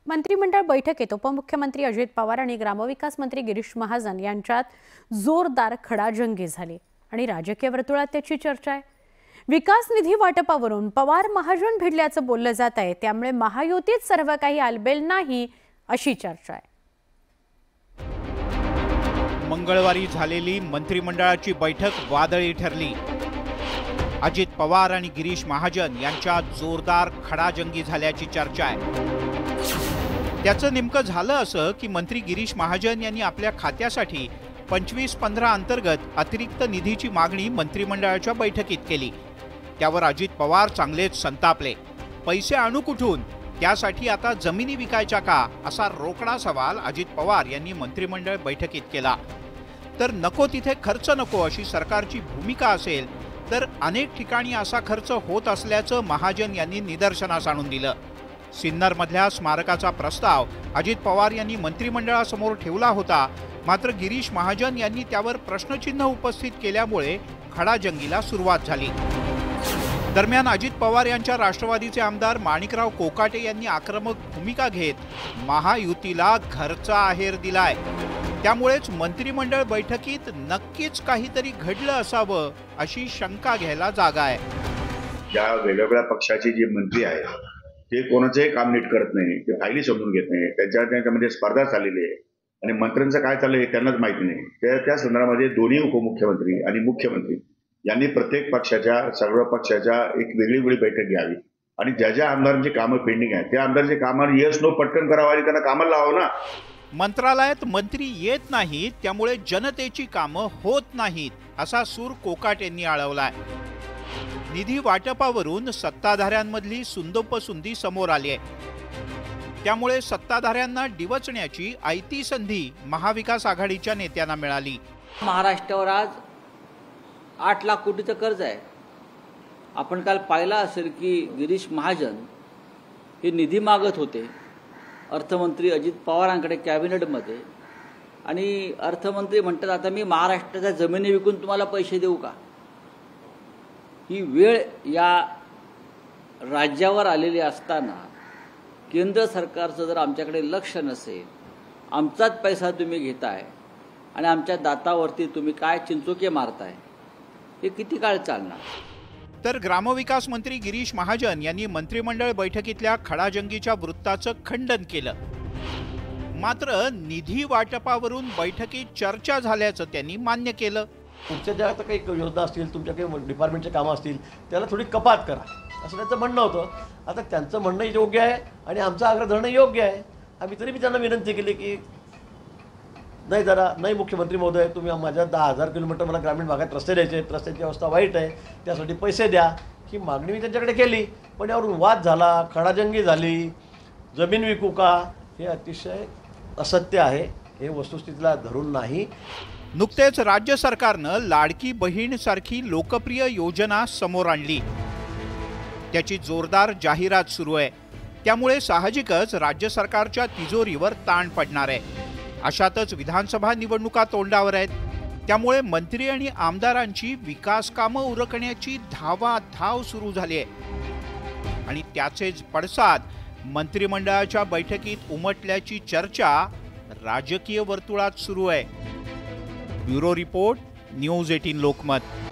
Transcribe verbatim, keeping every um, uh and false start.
मंत्रिमंडळ बैठकीत उपमुख्यमंत्री अजित पवार आणि ग्रामविकास मंत्री गिरीश महाजन यांच्यात जोरदार खडाजंगी झाली आणि राजकीय वर्तुळात त्याची चर्चा आहे। विकास निधी वाटपावरून पवार महाजन भिडल्याचं बोललं जात आहे, त्यामुळे महायुतीत सर्व काही आलबेल नाही अशी चर्चा आहे। मंगळवारी झालेली मंत्रिमंडळाची बैठक वादळी ठरली। अजित पवार आणि गिरीश महाजन यांच्यात जोरदार खडाजंगी झाल्याची चर्चा आहे। त्याचं नेमकं झालं असं की मंत्री गिरीश महाजन यांनी आपल्या खात्यासाठी पंचवीस पंधरा अंतर्गत अतिरिक्त निधीची मागणी मंत्रिमंडळाच्या बैठकीत केली। त्यावर अजित पवार चांगलेच संतापले। पैसे आणू कुठून, त्यासाठी आता जमिनी विकायच्या का, असा रोकडा सवाल अजित पवार यांनी मंत्रिमंडळ बैठकीत केला। तर नको तिथे खर्च नको अशी सरकारची भूमिका असेल तर अनेक ठिकाणी असा खर्च होत असल्याचं महाजन यांनी निदर्शनास आणून दिलं। सिन्नरमधल्या स्मारकाचा प्रस्ताव अजित पवार यांनी मंत्रिमंडळासमोर ठेवला होता, मात्र गिरीश महाजन यांनी त्यावर प्रश्नचिन्ह उपस्थित केल्यामुळे खडाजंगीला सुरुवात झाली। दरम्यान अजित पवार यांच्या राष्ट्रवादीचे आमदार माणिकराव कोकाटे यांनी आक्रमक भूमिका घेत महायुतीला घरचा आहेर दिलाय। त्यामुळेच मंत्रिमंडळ बैठकीत नक्कीच काहीतरी घडलं असावं अशी शंका घ्यायला जागा आहे। ज्या वेगवेगळ्या पक्षाचे जे मंत्री आहेत ते कोणाचंही काम नीट करत नाही, ते फायली समजून घेत नाही, त्यांच्या त्यांच्यामध्ये स्पर्धा चाललेली आहे आणि मंत्र्यांचं काय चाललंय हे त्यांनाच माहिती नाही। त्या त्या संदर्भामध्ये दोन्ही उपमुख्यमंत्री आणि मुख्यमंत्री यांनी प्रत्येक पक्षाच्या सर्व पक्षाच्या एक वेगळी वेगळी बैठक घ्यावी आणि ज्या ज्या आमदारांची कामं पेंडिंग आहेत त्या आमदारांची कामं येस नो पटकन करावं आणि त्यांना कामाला लावावं ना। मंत्रालयात मंत्री येत नाहीत, त्यामुळे जनतेची कामं होत नाहीत असा सूर कोकाट यांनी आळवलाय। निधी वाटपावरून सत्ताधाऱ्यांमधली सुंदोपसुंदी समोर आली आहे, त्यामुळे सत्ताधाऱ्यांना डिवचण्याची आयती संधी महाविकास आघाडीच्या नेत्यांना मिळाली। महाराष्ट्रावर आज आठ लाख कोटीचं कर्ज आहे। आपण काल पाहिलं असेल की गिरीश महाजन हे निधी मागत होते अर्थमंत्री अजित पवारांकडे कॅबिनेटमध्ये, आणि अर्थमंत्री म्हणतात आता मी महाराष्ट्राच्या जमिनी विकून तुम्हाला पैसे देऊ का। ही वेळ या राज्यावर आलेली असताना केंद्र सरकारचं जर आमच्याकडे लक्ष नसेल, आमचाच पैसा तुम्ही घेताय आणि आमच्या दातावरती तुम्ही काय चिंचोके मारताय, हे किती काळ चालणार। तर ग्रामविकास मंत्री गिरीश महाजन यांनी मंत्रिमंडळ बैठकीतल्या खडाजंगीच्या वृत्ताचं खंडन केलं, मात्र निधी वाटपावरून बैठकीत चर्चा झाल्याचं त्यांनी मान्य केलं। तुमच्या ज्या आता काही योजना असतील, तुमच्या काही डिपार्टमेंटचे कामं असतील, त्याला थोडी कपात करा असं त्यांचं म्हणणं होतं। आता त्यांचं म्हणणं योग्य आहे आणि आमचं आग्रह धरणं योग्य आहे। आम्ही तरी मी त्यांना विनंती केली की नाही जरा नाही मुख्यमंत्री महोदय, तुम्ही माझ्या दहा हजार किलोमीटर मला ग्रामीण भागात रस्ते द्यायचे आहेत, रस्त्याची अवस्था वाईट आहे, त्यासाठी पैसे द्या, ही मागणी मी त्यांच्याकडे केली। पण यावरून वाद झाला, खडाजंगी झाली, जमीन विकू का, हे अतिशय असत्य आहे, हे वस्तुस्थितीला धरून नाही। नुकतेच राज्य सरकारनं लाडकी बहीण सारखी लोकप्रिय योजना समोर आणली, त्याची जोरदार जाहिरात सुरू आहे, त्यामुळे साहजिकच राज्य सरकारच्या तिजोरीवर ताण पडणार आहे। अशातच विधानसभा निवडणुका तोंडावर आहेत, त्यामुळे मंत्री आणि आमदारांची विकास कामं उरकण्याची धावाधाव सुरू झाली आहे आणि त्याचेच पडसाद मंत्रिमंडळाच्या बैठकीत उमटल्याची चर्चा राजकीय वर्तुळात सुरू आहे। ब्युरो रिपोर्ट, न्यूज अठरा लोकमत।